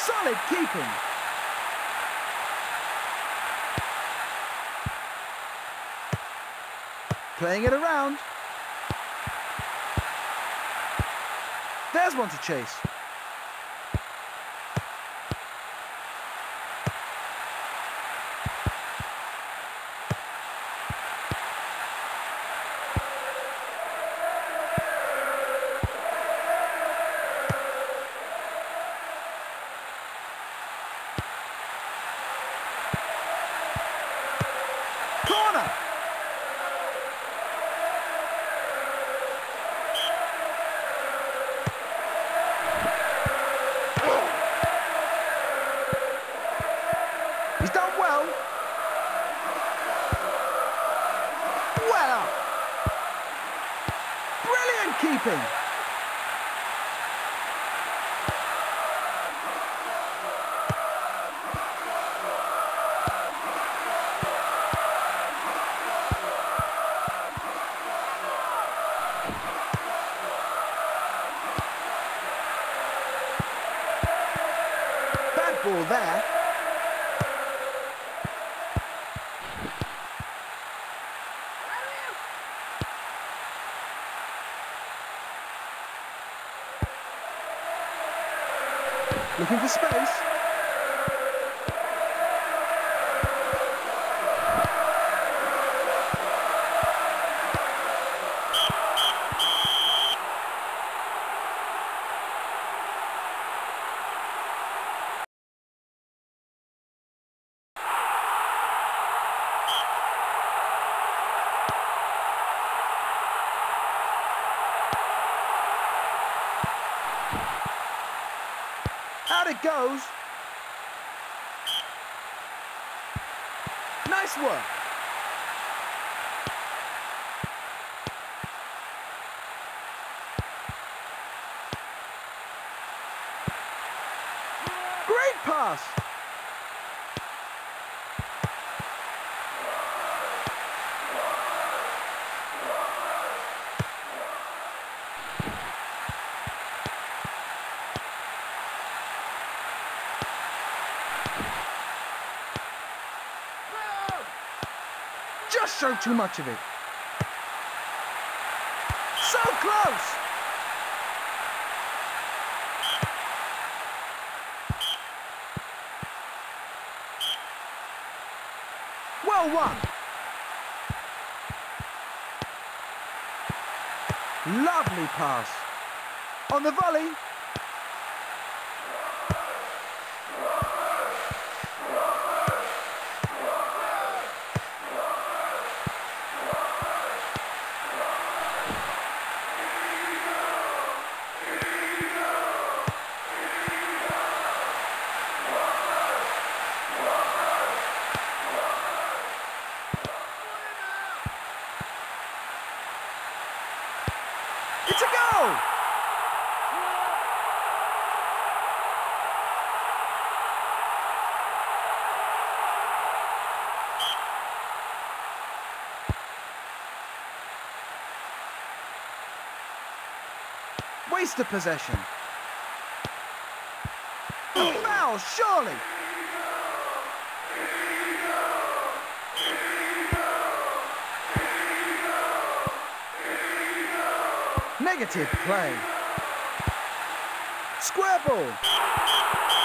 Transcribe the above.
Solid keeping. Playing it around. There's one to chase. Corner! He's done well. Well up. Brilliant keeping. Bad ball there. Looking for space. Out it goes. Nice work. Great pass. Just showed too much of it. So close! Well won. Lovely pass. On the volley. It's a goal! Waste of possession. A foul, surely! Negative play. Square ball.